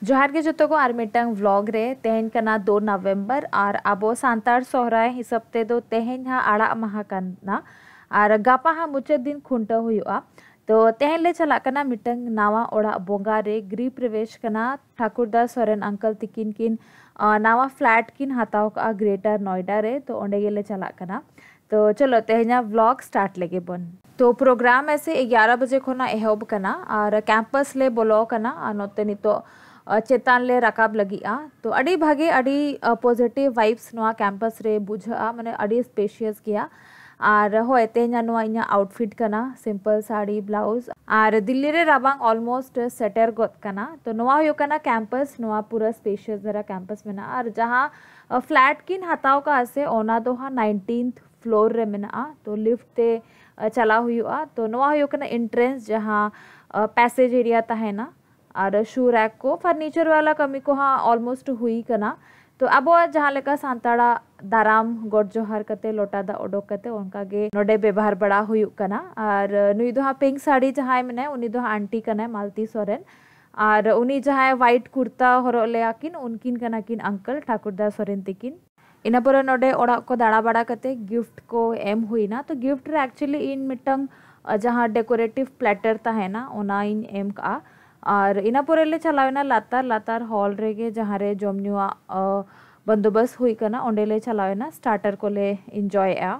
जोहार के जतो को आर मिटंग व्लॉग रे तेहन कना 2 नवंबर और आबो सांतार सोहराय हिसाब ते दो तेहन हा आड़ा माहा कना और गापा हा मुचाद दिन खुंटा हुआ। तो तेहन ले चला कना मिटंग नावा ओड़ा बोंगा रे गृह प्रवेश कना ठाकुरदास सोरेन अंकल तिकिन किन नावा फ्लैट किन हताव का ग्रेटर नोएडा रे। तो ओंडे गेले चला कना। तो चलो तेहना व्लॉग स्टार्ट लेगे बन। तो प्रोग्राम ऐसे 11 बजे खोना एहब कना और कैंपस ले बोलो कना और नोते नितो चेतान ले रकाब लगी तो अड़ी भागे अड़ी पॉजिटिव वाइब्स नोआ कैंपस रे बुझा माने अड़ी स्पेशियस गया और होय तेहना नोआ इना आउटफिट कना सिंपल साड़ी ब्लाउज और दिल्ली रे राबांग ऑलमोस्ट सेटर गोत कना। तो नोआ हुयो कना कैंपस नोआ पूरा स्पेशियस जरा कैंपस में ना और जहाँ फ्लैट किन हताव का आसे ओना दो हा 19th फ्लोर रे मेना। तो लिफ्ट ते चला हुआ। तो नोआ हुयो कना एंट्रेंस जहाँ पैसेज एरिया तहेना और शू रैक को फर्नीचर वाला कमी को हाँ ऑलमोस्ट हुई कना। तो अब जहाँ लेका सांताड़ा दाराम गोड जोहार कते लोटा दा ओडोक कते उनका गे नोडे व्यवहार बड़ा हुई कना। और नुई दो हाँ पिंक साड़ी जहाँ मने उनी दो हाँ आंटी कना मालती सोरेन और उनी जहाँ व्हाइट कुर्ता हरो ले आकिन उनकिन कना किन अंकल ठाकुरदास सोरेन तिकिन। इना पर नोडे ओड़ा को दाड़ा बड़ा कते गिफ्ट को एम हुई ना। तो गिफ्ट रे एक्चुअली इन मिटंग जहाँ डेकोरेटिव प्लेटर तहेना ओना इन एम का और इना पोरेले चलावेना लातार लातार हॉल रेगे जहाँ रे जमनुआ बंदोबस्त हुई कना ओंडेले चलावेना स्टार्टर को ले एंजॉय आ।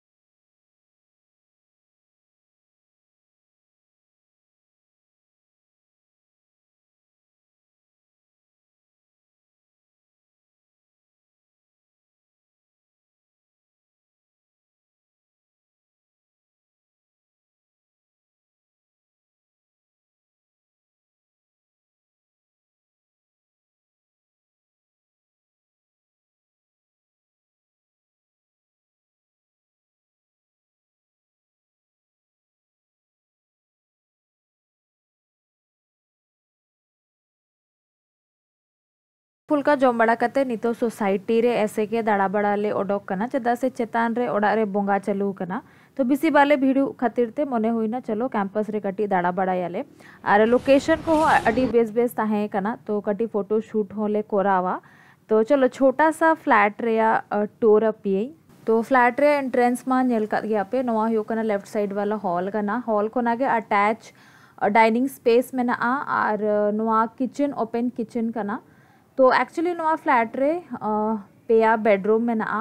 फुलका जम बड़ा कते नितो सोसाइटी रे ऐसे के दाड़ा बड़ा ले ओडोक कना चदा से चेतान रे ओड़ा रे बोंगा चलू कना। तो बिसी बाले भीड़ू खातिर ते मने हुई ना चलो कैंपस रे कटी दाड़ा बड़ा याले और लोकेशन को हो अडी बेस बेस ताहे कना। तो कटी फोटो शूट होले कोरावा। तो चलो छोटा सा फ्लैट रे या टूर अपिए। तो फ्लैट रे एंट्रेंस मा नेल का गया पे नवा हुयो कना लेफ्ट साइड वाला हॉल कना हॉल को नागे अटैच डाइनिंग स्पेस में ना और नवा किचन ओपन किचन कना। तो एक्चुअली नवा फ्लैट रे पेया बेडरूम में ना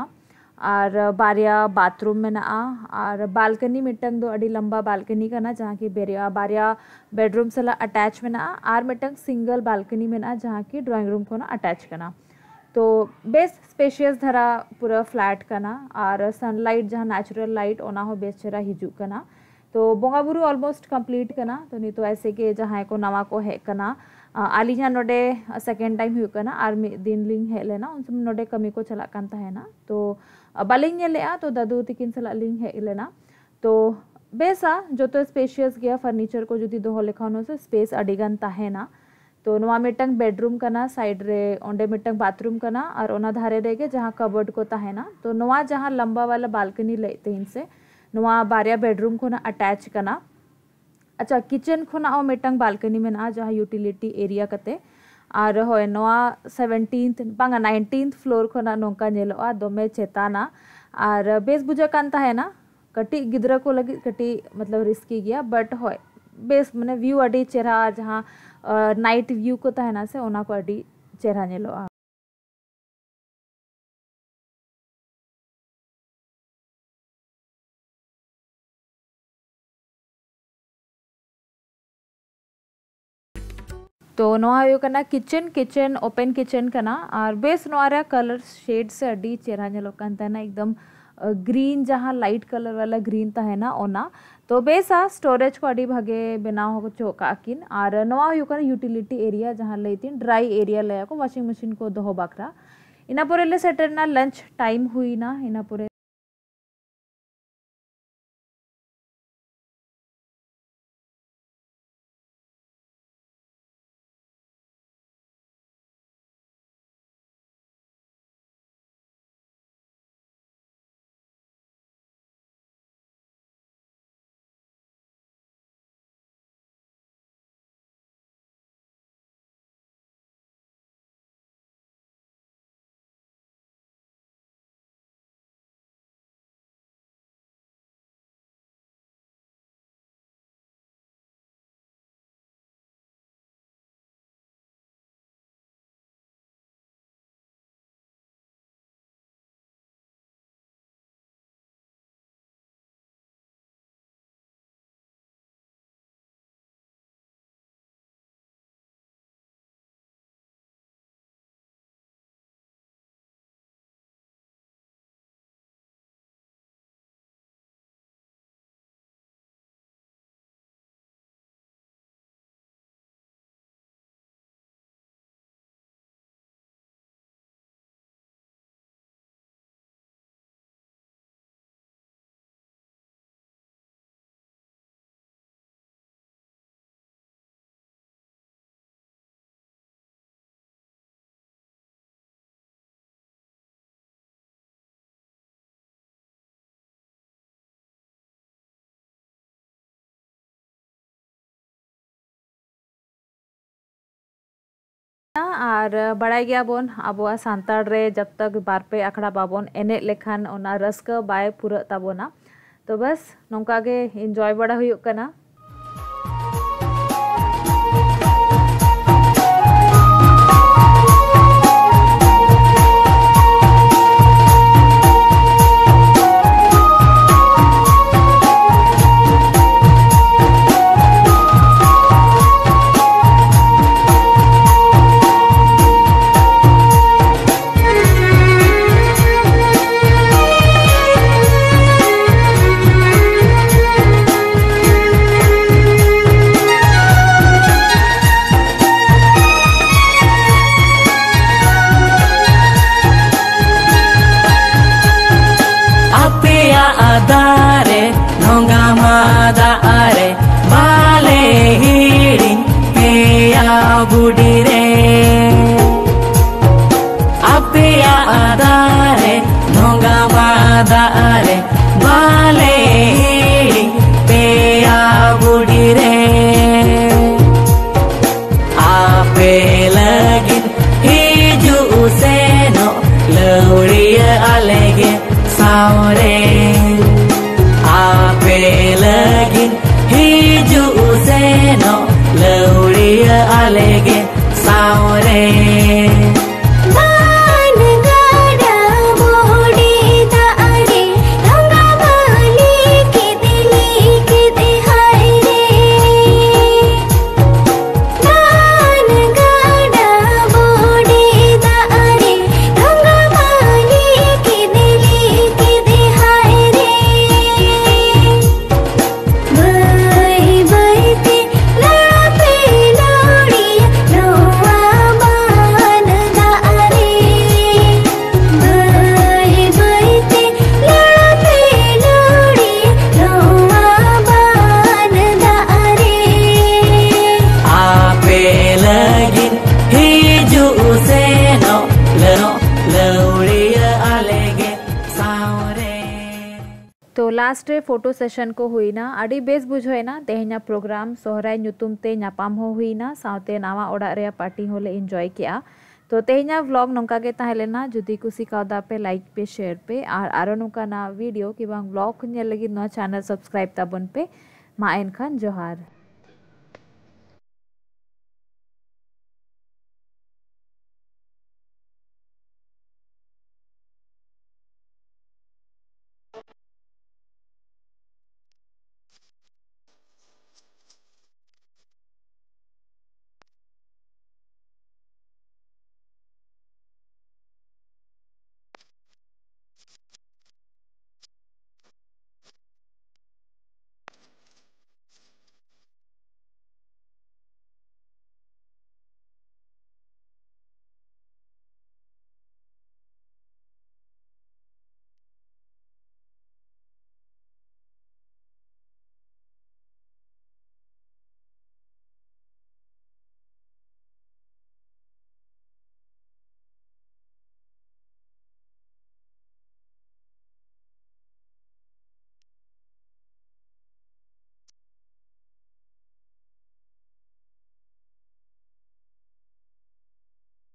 और बारिया बाथरूम में ना और बालकनी मिटंग दो अड़ी लंबा बालकनी का ना जहाँ की बेरिया बारिया बेडरूम से अटैच में ना आर मिटंग सिंगल बालकनी में ना जहाँ की ड्राइंग रूम को ना अटैच करना। तो बेस स्पेशियस धरा पूरा फ्लैट कना और सनलाइट जहाँ नेचुरल लाइट ओना हो बेस चेरा हिजू कना। तो बोंगा बुरु ऑलमोस्ट कंप्लीट कना। तो नहीं तो ऐसे के जहाँ को नवा को है कना आली जहाँ नोडे सेकेंड टाइम हुई कना और दिन लिंग है लेना उन सब नोडे कमी को चला कांता है ना। तो बालिंग ने ले तो दादू तिकिन सला लिंग है लेना। तो बेसा जो तो स्पेशियस गया फर्नीचर को जुदी दोहो लेखानो से स्पेस अडिगन ताहे ना। तो नवा मिटंग बेडरूम कना साइड रे ओंडे मिटंग बाथरूम कना और ओना धारे रेगे जहाँ कबर्ड को ताहे ना। तो नवा जहाँ लंबा वाला बालकनी लेते इनसे नवा बारिया बेडरूम को ना अटैच कना। अच्छा किचन खुना मिटंग बालकनी में ना जहाँ यूटिलिटी एरिया कते और होय नवा 17th बांगा 19th फ्लोर खुना नोंका नेलोआ दोमे चेताना और बेस बुझा कांता है ना। कटी गिद्रा को लगी कटी मतलब रिस्की गया बट होय बेस मने व्यू अडी चेहरा जहाँ नाइट व्यू को तहना से ओना को अडी चेहरा नेलोआ। तो नोआ हुयो कना किचन किचन ओपन किचन कना और बेस नोआरा कलर शेड से अडी चेहरा नेलोक कांता ना एकदम ग्रीन जहाँ लाइट कलर वाला ग्रीन ता है ना ओना। तो बेसा स्टोरेज को अडी भागे बनाव हो चोका किन और नोआ हुयो कना यूटिलिटी एरिया जहाँ लेतिन ड्राई एरिया ले को वॉशिंग मशीन को दोहो बाकरा। इना पोरे ले सेटर ना लंच टाइम हुई ना इना पोरे और बड़ाई गया बोन अब सानताड़ रे जब तक बार पे आखड़ा बाबोन एने लेखान ओना रस्का बाय पूरा ताबोना। तो बस नौका गे एंजॉय बड़ा हुई कना। तो लास्ट रे फोटो सेशन को हुईना अड़ी बेस बुझोयना तेहना प्रोग्राम सोहराय नुतुम ते नापाम हो हुईना साउते नावा ओड़ा रे पार्टी होले एंजॉय किया। तो तेहना व्लॉग नोंका के ताहेलेना जुदी कुसी कावदा पे लाइक पे शेयर पे और आरो नोंका ना वीडियो कि बांग व्लॉग नेल लगी नो चैनल सब्सक्राइब ताबन पे मा एनखान जोहार।